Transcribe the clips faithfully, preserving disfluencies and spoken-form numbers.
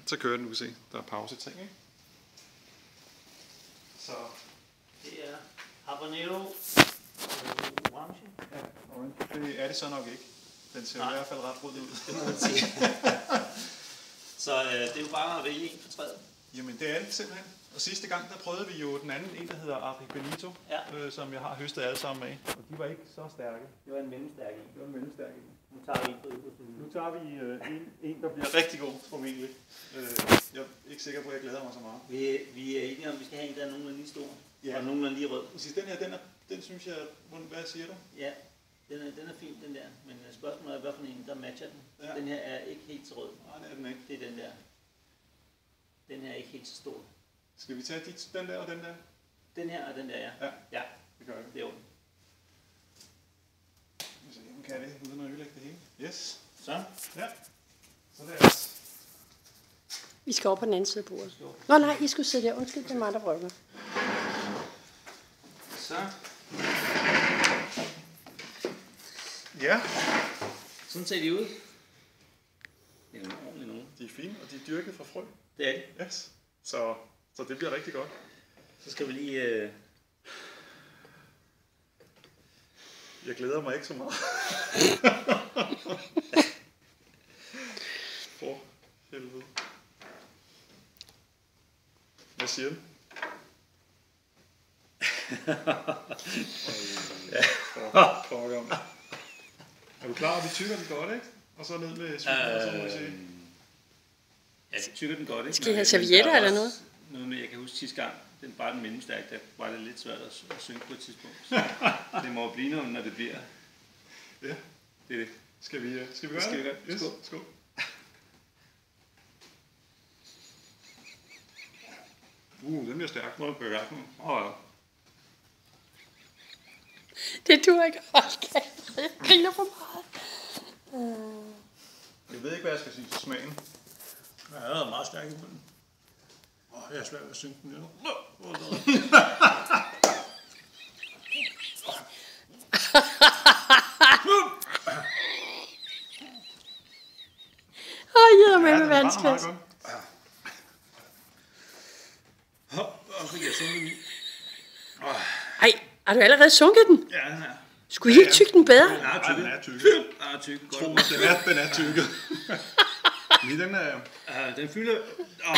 Så kører den, du kan se. Der er pause-ting, ikke? Så. Det er habanero orange. Ja, orange. Det er det så nok ikke. Den ser Nej. i hvert fald ret rød ud. Det må man sige. Så øh, det er jo bare at vælge en for træet. Jamen det er det simpelthen. Og sidste gang der prøvede vi jo den anden, en der hedder Ari Benito, ja. øh, som jeg har høstet alle sammen af. Og de var ikke så stærke. Det var en mellemstærk en. Det var en mellemstærk en. Nu tager vi en på Nu tager vi øh, en, en, der bliver rigtig god, formentlig. Øh, jeg er ikke sikker på, at jeg glæder mig så meget. Vi, vi er enige om, at vi skal have en, der er nogenlunde lige stor. Ja. Og nogenlunde lige rød. Præcis, den her, den, er, den synes jeg, hvad siger du? Ja, den er, den er fin, den der. Men spørgsmålet er, hvad for en, der matcher den. Ja. Den her er ikke helt så rød. Nej, det er den ikke. Det er den der. Den her er ikke helt så stor. Skal vi tage dit, den der og den der? Den her og den der, ja. Ja, ja. det gør vi. Det er ondt. Så jeg kan det, uden at ødelægge det hele. Yes. Så. Ja. Så det er Vi skal over på den anden side af bordet. Nå nej, I skulle sidde der. Undskyld, det er mig, der brygger. Så. Ja. Sådan ser de ud. Det er en ordentlig nogen. De er fine, og de er dyrket fra frø. Det er det. Yes. Så, så det bliver rigtig godt. Så skal vi lige... Øh... Jeg glæder mig ikke så meget. For helvede. Hvad siger du? Ja. For, for, er du klar, at vi tykker den godt, ikke? Og så ned med svinet, øh, og så må vi se. Ja, vi tykker den godt, ikke? Skal I have servietter eller noget? Noget med, jeg kan huske sidste gang, den bare den mellemstærk, der var det lidt svært at synge på et tidspunkt. Så det må blive noget, når det bliver. Ja. Det er det. Skal vi, skal vi gøre skal det? Vi gøre. Yes. Skål. Skål. Uh, den bliver stærk. Må du gøre den? Åh, ja. Det du ikke holdt kæft. Jeg griner for meget. Uh. Jeg ved ikke, hvad jeg skal sige til smagen. Ja, den er meget stærk i munden. Åh, jeg er svært ved at synge den. Åh, jeg er med ja, med vandsklasse. Ej, har du allerede sunket den? Ja, den er. Skulle I ikke tygge den bedre? Den er tykket. Den er tykket. Den er tykket. Tro mig, den er, den er tykket. Lige den er... Uh, den fylder... Oh,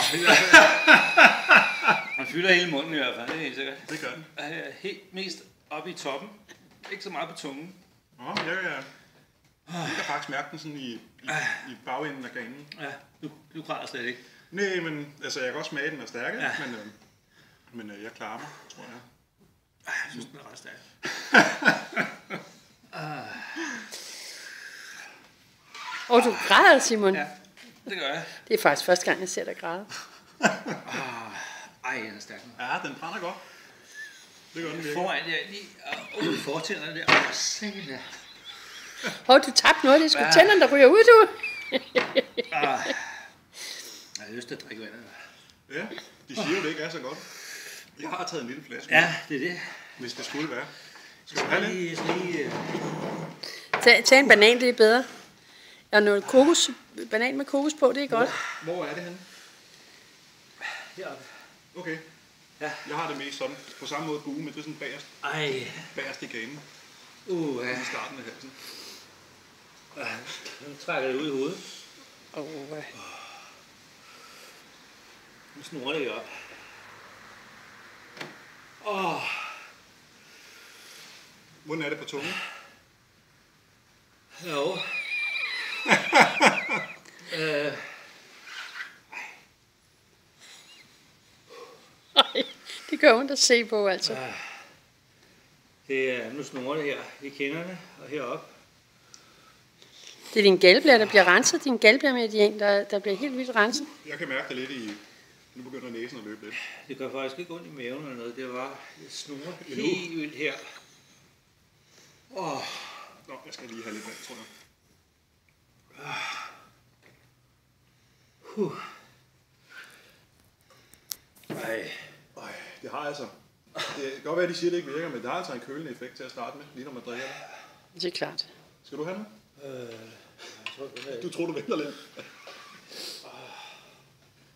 den fylder hele munden i hvert fald, det er helt sikkert. Det gør den. Uh, helt mest oppe i toppen. Ikke så meget på tungen. Åh, ja, ja. Jeg kan faktisk mærke den sådan i, i, i bagenden af ganen. Ja, du, du græder slet ikke. Nej, men altså, jeg kan også smage, den er stærk, ja. men, øh, men øh, jeg klarer mig, tror jeg. Jeg synes, den er ret stærk. Åh, oh, du græder, Simon. Ja, det gør jeg. Det er faktisk første gang, jeg ser dig græde. Ej, den er stærk. Ja, den brænder godt. Det gør den virkelig. Foran der, lige og fortænderne der. Åh, sikkert der. Åh, oh, du tabte noget. Det er sgu ja. Tænderne, der ryger ud, du. ah. Jeg har lyst til at drikke vand. Ja, de siger jo, det ikke er så godt. Jeg har taget en lille flaske. Ja, det er det. Hvis det skulle være. Skal du have lige, lige, tag, tag en banan, det er bedre. Jeg har noget kokos, banan med kokos på, det er godt. Hvor, hvor er det henne? Heroppe. Okay. Ja. Jeg har det mest sådan, på samme måde bue, men det er sådan bagerst, Ej. bagerst i ganen. Uh, ja. I starten af halsen. Nu trækker det ud i hovedet. Oh, uh. Nu snurrer det op. Åh. Oh. Hvordan er det på tungen? Jo. øh. Ej, det gør ondt at se på, altså. Uh. Det er, nu snurrer det her i kinderne og heroppe. Det er din galblære, der bliver renset. Din galblære der, der bliver helt vildt renset. Jeg kan mærke det lidt i... Nu begynder næsen at løbe lidt. Det gør faktisk ikke ondt i maven eller noget. Det var det snurrer helt vildt her. Åh. Oh. Nå, jeg skal lige have lidt vand, tror jeg. Huh. Ej. Ej, det har altså... Det kan godt være, at de siger, at det ikke virker, men det har altså en kølende effekt til at starte med, lige når man drikker det. Det er klart. Skal du have den? Øh, jeg tror, det er... Du tror, du venter lidt.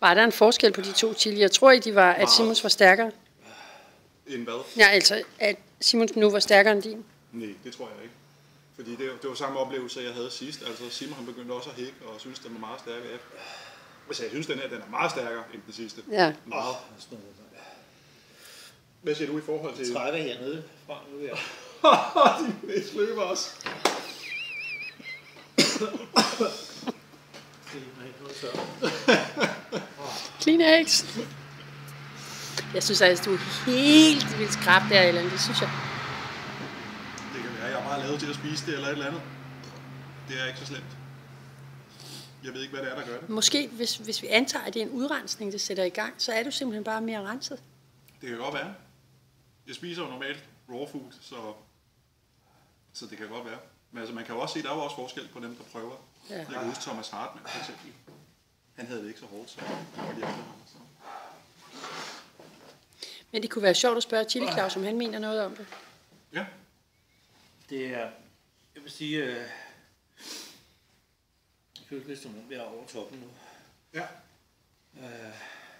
Var der en forskel på de to chili? Jeg tror ikke, de var, at Simons var stærkere. En hvad? Ja, altså, at Simons nu var stærkere end din. Nej, det tror jeg ikke. Fordi det, det var samme oplevelse, jeg havde sidst. Altså Simon han begyndte også at hække og synes, den var meget stærkere. Hvis jeg synes, den her den er meget stærkere end den sidste. Ja. Meget. Hvad siger du i forhold til... Trækker hernede fra nu her. De næste løber også. Kleenex. Jeg synes altså, du er helt vildt skrab der, eller det synes jeg. Det kan være, jeg er meget lavet til at spise det eller et eller andet. Det er ikke så slemt. Jeg ved ikke, hvad det er, der gør det. Måske, hvis, hvis vi antager, at det er en udrensning, det sætter i gang, så er du simpelthen bare mere renset. Det kan godt være. Jeg spiser jo normalt raw food, så, så det kan godt være. Men altså, man kan jo også se, at der er jo også forskel på dem, der prøver. Ja. Jeg kan huske Thomas Hartmann, for eksempel. Han havde det ikke så hårdt, så var de andre. Så. Men det kunne være sjovt at spørge Chili Claus, om han mener noget om det. Ja. Det er, jeg vil sige, øh, jeg føler lidt som om, jeg er over toppen nu. Ja. Øh,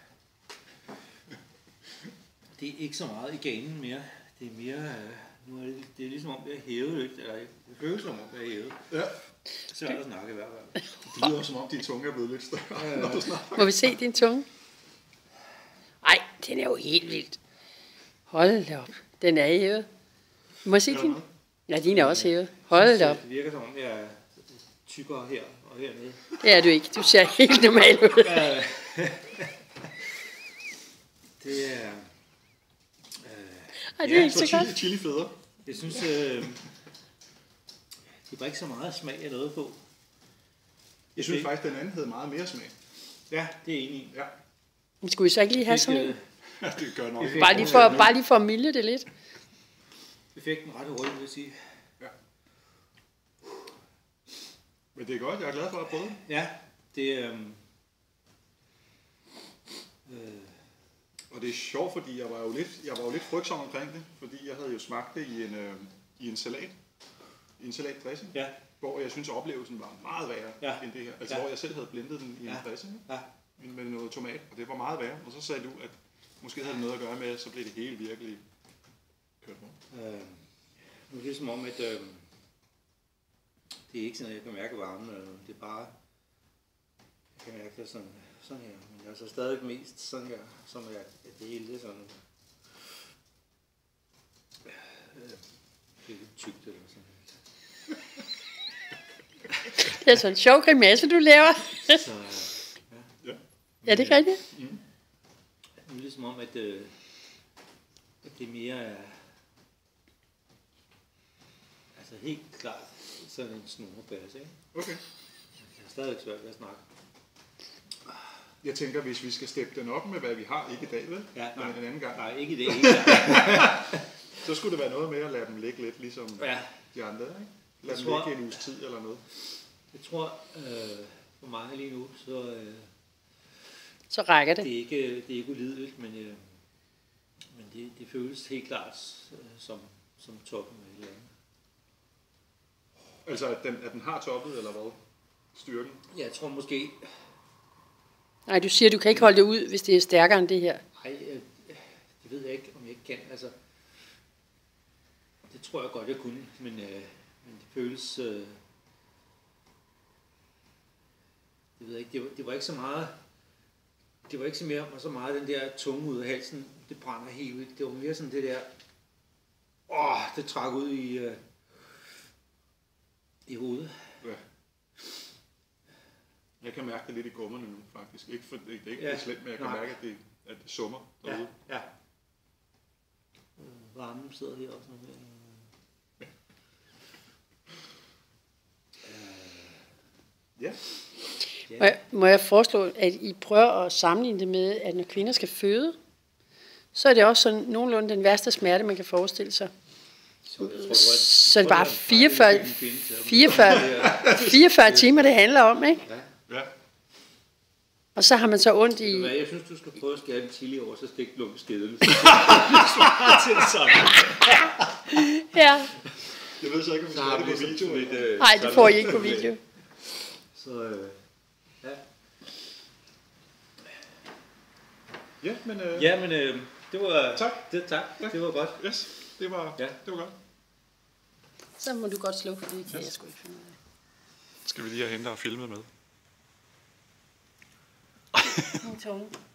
det er ikke så meget i ganen mere. Det er mere, øh, nu er det, det er ligesom om, jeg er hævet lidt. Eller det føles som om, jeg er hævet. Ja. Så er der snakke i hvert fald. Det lyder som om, din tunge er blevet lidt større, øh. når du snakker. Må vi se din tunge? Ej, den er jo helt vildt. Hold da op. Den er hævet. Må jeg se din? Ja, din er også hævet. Hold da op. Det virker som om, jeg er tykkere her og hernede. Det er du ikke. Du ser helt normal ud. Det er... Ej, det er Ja, ikke så så godt. chili, chili federe. Jeg synes, øh, det var ikke så meget smag af noget på. Jeg synes faktisk, den anden havde meget mere smag. Ja, det er jeg enig i. Ja. Men skulle vi så ikke lige have sådan en? Ja, det gør nok. Bare lige for, bare lige for at milde det lidt. Vi fik den ret hurtigt, vil jeg sige. Ja. Men det er godt, jeg er glad for at prøve det. Ja, det er... Øh, øh, Og det er sjovt, fordi jeg var jo lidt, jeg var jo lidt frygtsom omkring det, fordi jeg havde jo smagt det i en, øh, i en salat, i en salatdressing, ja, hvor jeg synes, at oplevelsen var meget værre Ja. end det her. Altså Ja. hvor jeg selv havde blendet den i Ja. en dressing ja. med noget tomat, og det var meget værre. Og så sagde du, at måske havde det noget at gøre med, at så blev det helt virkelig kørt rundt. Øh, nu er det som om, at øh, det er ikke sådan, at jeg kan mærke varmen, eller noget. Det er bare, jeg kan mærke det sådan, sådan her. Men altså stadig mest sådan her, som er at det hele det er sådan, øh, det er lidt tykt eller sådan. Det er sådan en sjov grimasse, du laver. Så, ja. Ja. Ja, det er rigtigt. Nu er det som om, at, øh, at det mere er, altså helt klart sådan en snorebasse, ikke? Okay. Jeg har stadig svært ved at snakke. Jeg tænker, hvis vi skal steppe den op med, hvad vi har, ikke i dag, vel? Ja, nej. Men en anden gang. Nej, ikke det. Ikke Så skulle det være noget med at lade dem ligge lidt, ligesom ja, de andre, ikke? Lad Jeg dem tror- ligge en uges tid eller noget. jeg tror, øh, for mange lige nu, så øh, Så rækker det. det er ikke, det er ikke ulideligt, men, øh, men det, det føles helt klart øh, som, som toppen af et eller andet. Altså, at den, at den har toppet, eller hvad? Styrken. Jeg tror måske, Nej, du siger, du kan ikke holde det ud, hvis det er stærkere end det her. nej, øh, det ved jeg ikke, om jeg ikke kan. Altså, det tror jeg godt, jeg kunne, men, øh, men det føles... Øh, det ved jeg ikke, det var, det var ikke så meget... Det var ikke så, mere, så meget den der tunge ud af halsen, det brænder helt ud. Det var mere sådan det der... Åh, det trak ud i, øh, i hovedet. Ja. Jeg kan mærke det lidt i gummerne nu, faktisk. Ikke for, det er ikke Ja, ja. slemt, men jeg kan nej. mærke, at det, at det summer derude. Ja, ja. Øh, Varmen sidder her også. Noget her. Ja. Må jeg, må jeg foreslå, at I prøver at sammenligne det med, at når kvinder skal føde, så er det også sådan nogenlunde den værste smerte, man kan forestille sig. Så, jeg tror, det var, Så er det bare fireogfyrre, fireogfyrre, fireogfyrre timer, det handler om, ikke? Ja. Og så har man så ondt i... Ved du hvad, jeg synes, du skal prøve at skære en chili over, så stik lump skeden. Det svarer til det samme. Ja. Jeg ved så ikke, om vi Så skal har have vi det på ligesom video. sådan eller- lidt... øh, Nej, det får I ikke på video. Så, øh, ja. Ja, men... Øh, Ja, men øh, det var... Tak. Det, tak. Ja. Det var godt. Yes, det var, Ja. det var godt. Så må du godt slukke, for det kan Yes. jeg sgu ikke finde ud af. Skal vi lige have hente og filmet med? Nu er tunge.